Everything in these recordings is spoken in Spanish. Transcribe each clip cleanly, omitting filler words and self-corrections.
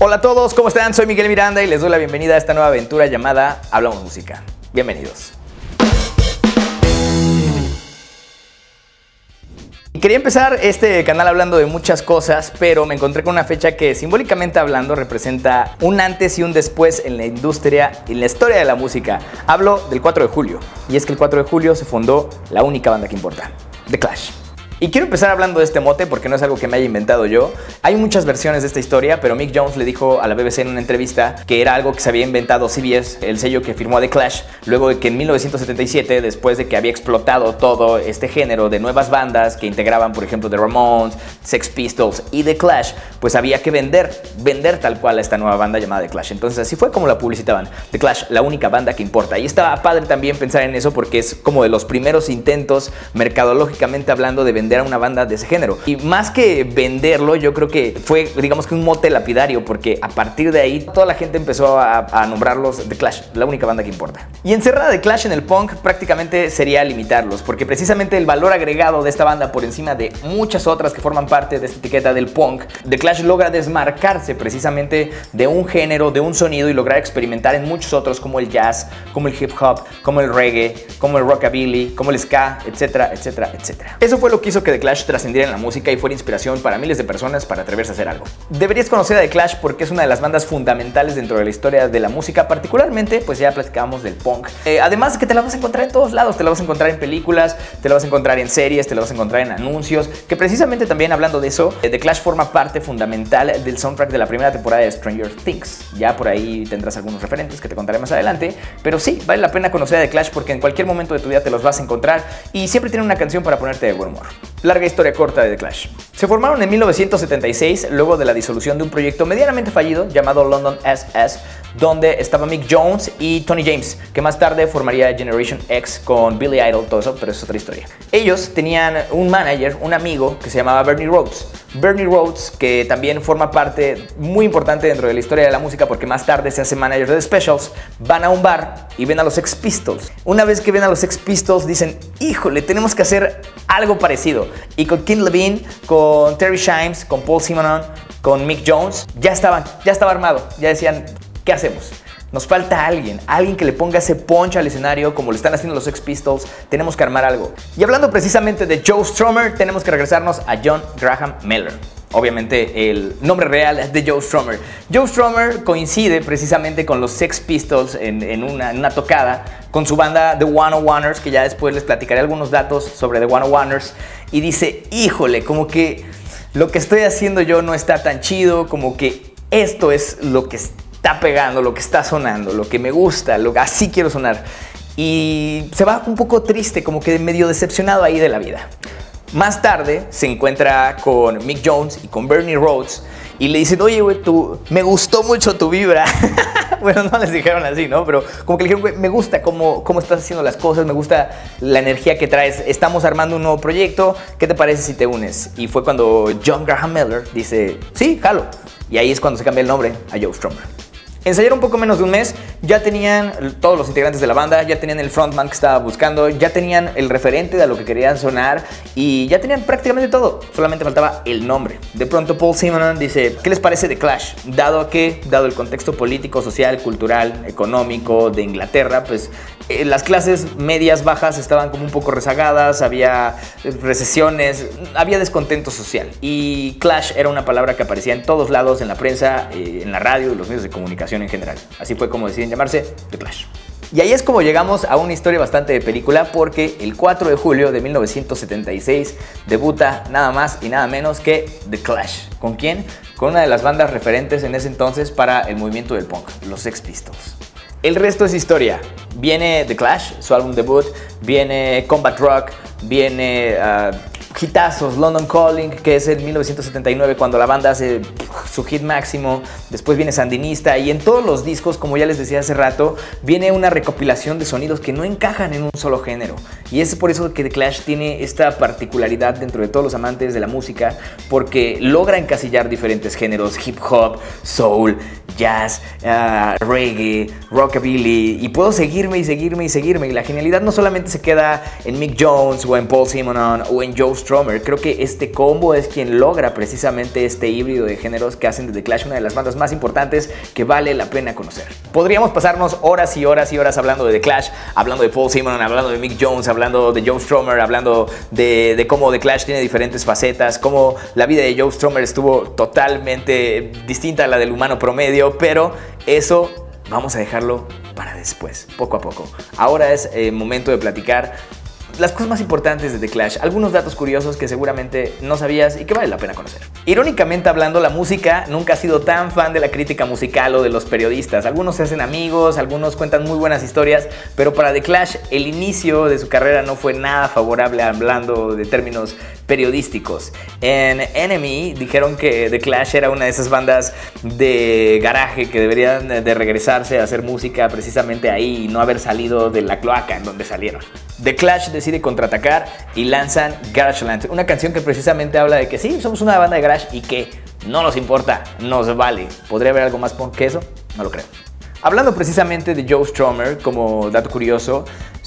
Hola a todos, ¿cómo están? Soy Miguel Miranda y les doy la bienvenida a esta nueva aventura llamada Hablamos Música. Bienvenidos. Quería empezar este canal hablando de muchas cosas, pero me encontré con una fecha que simbólicamente hablando representa un antes y un después en la industria y en la historia de la música. Hablo del 4 de julio, y es que el 4 de julio se fundó la única banda que importa, The Clash. Y quiero empezar hablando de este mote porque no es algo que me haya inventado yo. Hay muchas versiones de esta historia, pero Mick Jones le dijo a la BBC en una entrevista que era algo que se había inventado CBS, el sello que firmó a The Clash, luego de que en 1977, después de que había explotado todo este género de nuevas bandas que integraban, por ejemplo, The Ramones, Sex Pistols y The Clash, pues había que vender tal cual a esta nueva banda llamada The Clash. Entonces así fue como la publicitaban, The Clash, la única banda que importa. Y estaba padre también pensar en eso porque es como de los primeros intentos, mercadológicamente hablando, de vender a una banda de ese género. Y más que venderlo, yo creo que fue, digamos que un mote lapidario, porque a partir de ahí toda la gente empezó a nombrarlos The Clash, la única banda que importa. Y encerrar a The Clash en el punk prácticamente sería limitarlos, porque precisamente el valor agregado de esta banda por encima de muchas otras que forman parte de esta etiqueta del punk, The Clash logra desmarcarse precisamente de un género, de un sonido, y lograr experimentar en muchos otros, como el jazz, como el hip hop, como el reggae, como el rockabilly, como el ska, etcétera, etcétera, etcétera. Eso fue lo que hizo que The Clash trascendiera en la música y fuera inspiración para miles de personas para atreverse a hacer algo. Deberías conocer a The Clash porque es una de las bandas fundamentales dentro de la historia de la música, particularmente, pues ya platicábamos del punk. Además que te la vas a encontrar en todos lados, te la vas a encontrar en películas, te la vas a encontrar en series, te la vas a encontrar en anuncios, que precisamente también hablando de eso, The Clash forma parte fundamental del soundtrack de la primera temporada de Stranger Things. Ya por ahí tendrás algunos referentes que te contaré más adelante, pero sí, vale la pena conocer a The Clash porque en cualquier momento de tu vida te los vas a encontrar y siempre tienen una canción para ponerte de buen humor. Larga historia corta de The Clash. Se formaron en 1976 luego de la disolución de un proyecto medianamente fallido llamado London SS, donde estaba Mick Jones y Tony James, que más tarde formaría Generation X con Billy Idol, todo eso, pero es otra historia. Ellos tenían un manager, un amigo que se llamaba Bernie Rhodes. Bernie Rhodes, que también forma parte muy importante dentro de la historia de la música porque más tarde se hace manager de The Specials, van a un bar y ven a los Sex Pistols. Una vez que ven a los Sex Pistols dicen, híjole, tenemos que hacer algo parecido. Y con King Levine, con Terry Shimes, con Paul Simonon, con Mick Jones, ya estaba armado, ya decían, ¿qué hacemos? Nos falta alguien que le ponga ese punch al escenario como lo están haciendo los Sex Pistols. Tenemos que armar algo. Y hablando precisamente de Joe Strummer, tenemos que regresarnos a John Graham Miller. Obviamente el nombre real de Joe Strummer. Joe Strummer coincide precisamente con los Sex Pistols en una tocada con su banda The 101ers, que ya después les platicaré algunos datos sobre The 101ers, y dice, híjole, como que lo que estoy haciendo yo no está tan chido, como que esto es lo que está pegando, lo que está sonando, lo que me gusta, así quiero sonar. Y se va un poco triste, como que medio decepcionado ahí de la vida. Más tarde se encuentra con Mick Jones y con Bernie Rhodes y le dicen, oye, güey, me gustó mucho tu vibra. Bueno, no les dijeron así, ¿no? Pero como que le dijeron, güey, me gusta cómo estás haciendo las cosas, me gusta la energía que traes, estamos armando un nuevo proyecto, ¿qué te parece si te unes? Y fue cuando John Graham Miller dice, sí, jalo. Y ahí es cuando se cambia el nombre a Joe Strummer. Ensayaron un poco menos de un mes, ya tenían todos los integrantes de la banda, ya tenían el frontman que estaba buscando, ya tenían el referente de a lo que querían sonar y ya tenían prácticamente todo, solamente faltaba el nombre. De pronto Paul Simonon dice, ¿qué les parece The Clash? Dado el contexto político, social, cultural, económico de Inglaterra, pues las clases medias bajas estaban como un poco rezagadas, había recesiones, había descontento social y Clash era una palabra que aparecía en todos lados, en la prensa, en la radio y los medios de comunicación en general. Así fue como deciden llamarse The Clash. Y ahí es como llegamos a una historia bastante de película porque el 4 de julio de 1976 debuta nada más y nada menos que The Clash. ¿Con quién? Con una de las bandas referentes en ese entonces para el movimiento del punk, los Sex Pistols. El resto es historia. Viene The Clash, su álbum debut, viene Combat Rock, viene hitazos, London Calling, que es en 1979 cuando la banda hace su hit máximo. Después viene Sandinista y en todos los discos, como ya les decía hace rato, viene una recopilación de sonidos que no encajan en un solo género. Y es por eso que The Clash tiene esta particularidad dentro de todos los amantes de la música, porque logra encasillar diferentes géneros: hip hop, soul, jazz, reggae, rockabilly, y puedo seguirme. Y la genialidad no solamente se queda en Mick Jones o en Paul Simonon o en Joe Strummer, Strummer. Creo que este combo es quien logra precisamente este híbrido de géneros que hacen de The Clash una de las bandas más importantes que vale la pena conocer. Podríamos pasarnos horas y horas y horas hablando de The Clash, hablando de Paul Simon, hablando de Mick Jones, hablando de Joe Strummer, hablando de cómo The Clash tiene diferentes facetas, cómo la vida de Joe Strummer estuvo totalmente distinta a la del humano promedio, pero eso vamos a dejarlo para después, poco a poco. Ahora es momento de platicar las cosas más importantes de The Clash, algunos datos curiosos que seguramente no sabías y que vale la pena conocer. Irónicamente hablando, la música nunca ha sido tan fan de la crítica musical o de los periodistas. Algunos se hacen amigos, algunos cuentan muy buenas historias, pero para The Clash el inicio de su carrera no fue nada favorable hablando de términos periodísticos. En Enemy dijeron que The Clash era una de esas bandas de garaje que deberían de regresarse a hacer música precisamente ahí y no haber salido de la cloaca en donde salieron. The Clash decide contraatacar y lanzan Garageland, una canción que precisamente habla de que sí, somos una banda de garage y que no nos importa, nos vale. ¿Podría haber algo más punk que eso? No lo creo. Hablando precisamente de Joe Strummer, como dato curioso,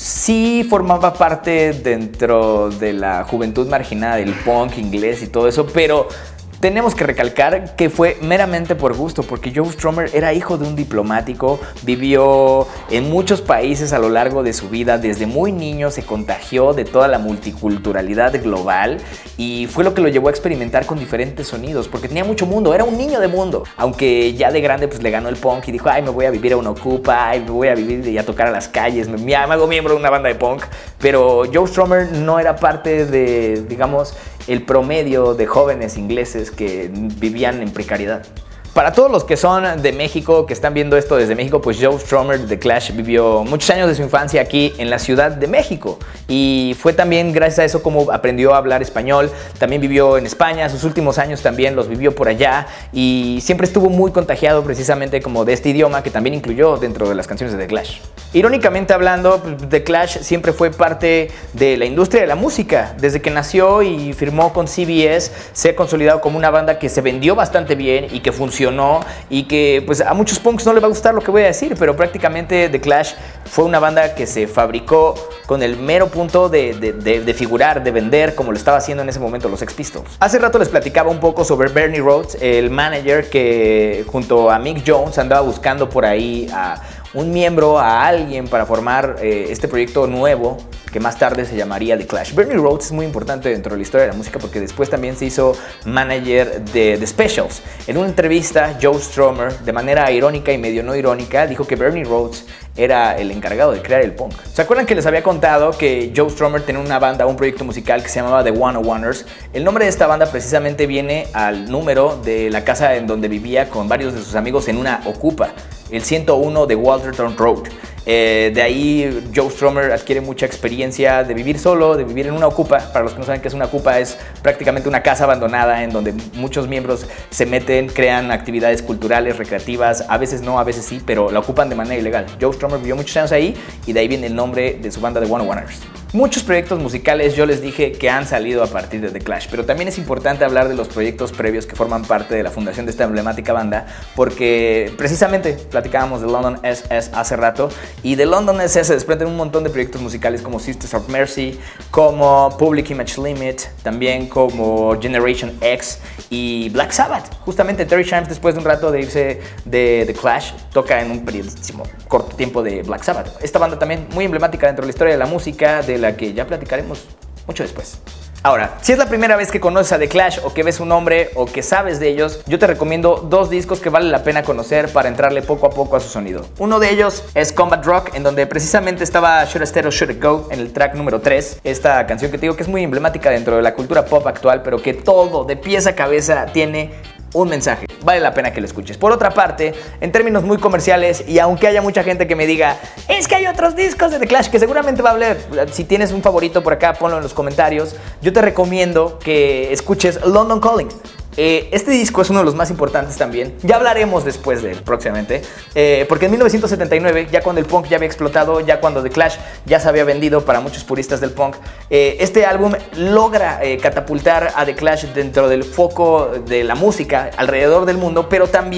sí formaba parte dentro de la juventud marginada del punk inglés y todo eso, pero tenemos que recalcar que fue meramente por gusto, porque Joe Strummer era hijo de un diplomático, vivió en muchos países a lo largo de su vida, desde muy niño se contagió de toda la multiculturalidad global y fue lo que lo llevó a experimentar con diferentes sonidos, porque tenía mucho mundo, era un niño de mundo, aunque ya de grande pues le ganó el punk y dijo, ay, me voy a vivir a una ocupa, ay, me voy a vivir y a tocar a las calles, me hago miembro de una banda de punk, pero Joe Strummer no era parte de, digamos, el promedio de jóvenes ingleses que vivían en precariedad. Para todos los que son de México, que están viendo esto desde México, pues Joe Strummer de The Clash vivió muchos años de su infancia aquí en la Ciudad de México y fue también gracias a eso como aprendió a hablar español. También vivió en España, sus últimos años también los vivió por allá y siempre estuvo muy contagiado precisamente como de este idioma que también incluyó dentro de las canciones de The Clash. Irónicamente hablando, The Clash siempre fue parte de la industria de la música. Desde que nació y firmó con CBS, se ha consolidado como una banda que se vendió bastante bien y que funcionó y que pues a muchos punks no les va a gustar lo que voy a decir, pero prácticamente The Clash fue una banda que se fabricó con el mero punto de figurar, de vender, como lo estaba haciendo en ese momento los Sex Pistols. Hace rato les platicaba un poco sobre Bernie Rhodes, el manager que junto a Mick Jones andaba buscando por ahí a un miembro, a alguien para formar este proyecto nuevo que más tarde se llamaría The Clash. Bernie Rhodes es muy importante dentro de la historia de la música porque después también se hizo manager de The Specials. En una entrevista, Joe Strummer, de manera irónica y medio no irónica, dijo que Bernie Rhodes era el encargado de crear el punk. ¿Se acuerdan que les había contado que Joe Strummer tenía una banda, un proyecto musical que se llamaba The 101ers? El nombre de esta banda precisamente viene al número de la casa en donde vivía con varios de sus amigos en una ocupa, el 101 de Walterton Road. De ahí Joe Strummer adquiere mucha experiencia de vivir solo, de vivir en una ocupa. Para los que no saben qué es una ocupa, es prácticamente una casa abandonada en donde muchos miembros se meten, crean actividades culturales, recreativas, a veces no, a veces sí, pero la ocupan de manera ilegal. Joe Strummer vivió muchos años ahí y de ahí viene el nombre de su banda The 101ers. Muchos proyectos musicales yo les dije que han salido a partir de The Clash, pero también es importante hablar de los proyectos previos que forman parte de la fundación de esta emblemática banda, porque precisamente platicábamos de London SS hace rato, y de London SS se desprenden un montón de proyectos musicales como Sisters of Mercy, como Public Image Limit, también como Generation X y Black Sabbath. Justamente Terry Chimes, después de un rato de irse de The Clash, toca en un periodísimo corto tiempo de Black Sabbath. Esta banda también muy emblemática dentro de la historia de la música, de la que ya platicaremos mucho después. Ahora, si es la primera vez que conoces a The Clash o que ves su nombre o que sabes de ellos, yo te recomiendo dos discos que vale la pena conocer para entrarle poco a poco a su sonido. Uno de ellos es Combat Rock, en donde precisamente estaba Shoot a Stero, Shoot a Go en el track número 3. Esta canción que te digo que es muy emblemática dentro de la cultura pop actual, pero que todo, de pies a cabeza, tiene un mensaje. Vale la pena que lo escuches. Por otra parte, en términos muy comerciales, y aunque haya mucha gente que me diga es que hay otros discos de The Clash, que seguramente va a hablar, si tienes un favorito por acá, ponlo en los comentarios. Yo te recomiendo que escuches London Calling. Este disco es uno de los más importantes también. Ya hablaremos después de él próximamente, porque en 1979, ya cuando el punk ya había explotado, ya cuando The Clash ya se había vendido para muchos puristas del punk, este álbum logra catapultar a The Clash dentro del foco de la música alrededor del mundo, pero también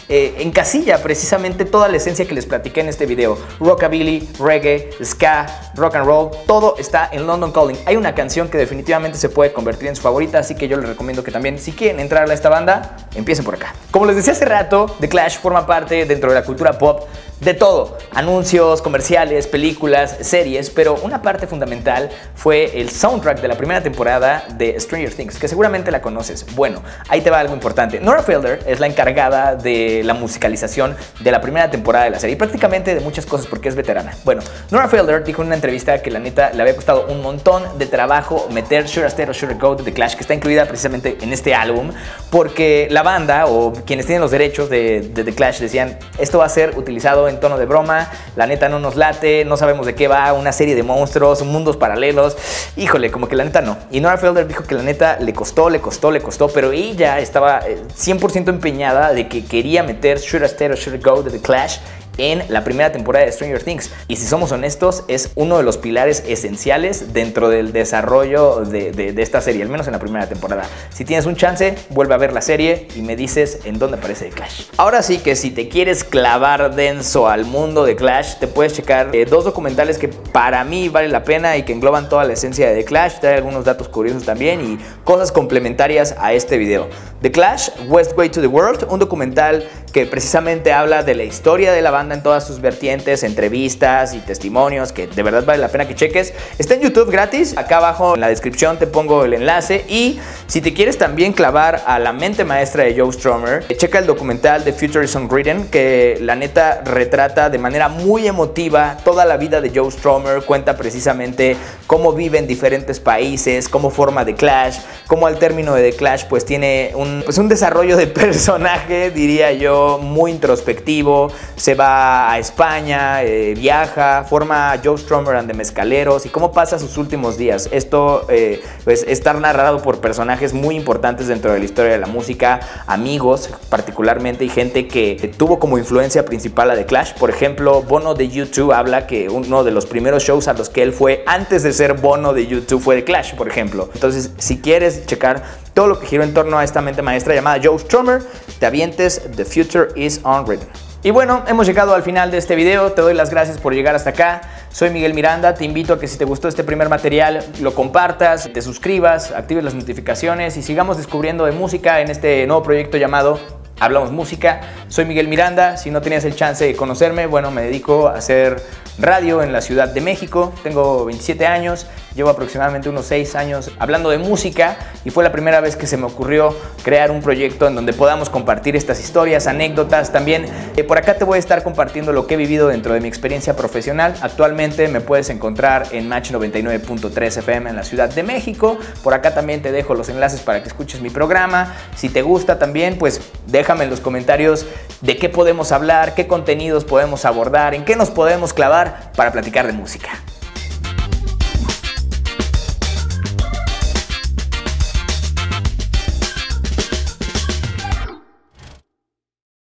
encasilla precisamente toda la esencia que les platiqué en este video. Rockabilly, reggae, ska, rock and roll, todo está en London Calling. Hay una canción que definitivamente se puede convertir en su favorita, así que yo les recomiendo que también, si quieren entrar a esta banda, empiecen por acá. Como les decía hace rato, The Clash forma parte dentro de la cultura pop de todo, anuncios, comerciales, películas, series, pero una parte fundamental fue el soundtrack de la primera temporada de Stranger Things, que seguramente la conoces. Bueno, ahí te va algo importante. Nora Felder es la encargada de la musicalización de la primera temporada de la serie y prácticamente de muchas cosas porque es veterana. Bueno, Nora Felder dijo en una entrevista que la neta le había costado un montón de trabajo meter Should I Stay or Should I Go de The Clash, que está incluida precisamente en este álbum, porque la banda o quienes tienen los derechos de The Clash decían, esto va a ser utilizado en tono de broma, la neta no nos late, no sabemos de qué va, una serie de monstruos, mundos paralelos, híjole, como que la neta no. Y Nora Felder dijo que la neta le costó, pero ella estaba 100% empeñada de que quería meter Should I Stay or Should I Go de The Clash en la primera temporada de Stranger Things. Y si somos honestos, es uno de los pilares esenciales dentro del desarrollo de esta serie, al menos en la primera temporada. Si tienes un chance, vuelve a ver la serie y me dices en dónde aparece The Clash. Ahora sí que si te quieres clavar denso al mundo de Clash, te puedes checar dos documentales que para mí vale la pena y que engloban toda la esencia de The Clash. Trae algunos datos curiosos también y cosas complementarias a este video. The Clash, West Way to the World, un documental que precisamente habla de la historia de la banda en todas sus vertientes, entrevistas y testimonios, que de verdad vale la pena que cheques. Está en YouTube gratis, acá abajo en la descripción te pongo el enlace. Y si te quieres también clavar a la mente maestra de Joe Strummer, checa el documental The Future is Unwritten, que la neta retrata de manera muy emotiva toda la vida de Joe Strummer, cuenta precisamente cómo vive en diferentes países, cómo forma The Clash, cómo al término de The Clash pues tiene un desarrollo de personaje, diría yo, muy introspectivo. Se va a España, viaja, forma Joe Strummer and the Mezcaleros y cómo pasa sus últimos días. Esto pues está narrado por personajes muy importantes dentro de la historia de la música, amigos particularmente y gente que tuvo como influencia principal a The Clash. Por ejemplo, Bono de U2 habla que uno de los primeros shows a los que él fue antes de ser Bono de U2 fue The Clash, por ejemplo. Entonces, si quieres checar todo lo que giró en torno a esta mente maestra llamada Joe Strummer, te avientes The Future is Unwritten. Y bueno, hemos llegado al final de este video. Te doy las gracias por llegar hasta acá. Soy Miguel Miranda. Te invito a que si te gustó este primer material, lo compartas, te suscribas, actives las notificaciones y sigamos descubriendo de música en este nuevo proyecto llamado Hablamos Música. Soy Miguel Miranda. Si no tenías el chance de conocerme, bueno, me dedico a hacer radio en la Ciudad de México. Tengo 27 años. Llevo aproximadamente unos 6 años hablando de música y fue la primera vez que se me ocurrió crear un proyecto en donde podamos compartir estas historias, anécdotas. También por acá te voy a estar compartiendo lo que he vivido dentro de mi experiencia profesional. Actualmente me puedes encontrar en Match 99.3 FM en la Ciudad de México. Por acá también te dejo los enlaces para que escuches mi programa. Si te gusta también, pues déjame en los comentarios de qué podemos hablar, qué contenidos podemos abordar, en qué nos podemos clavar para platicar de música.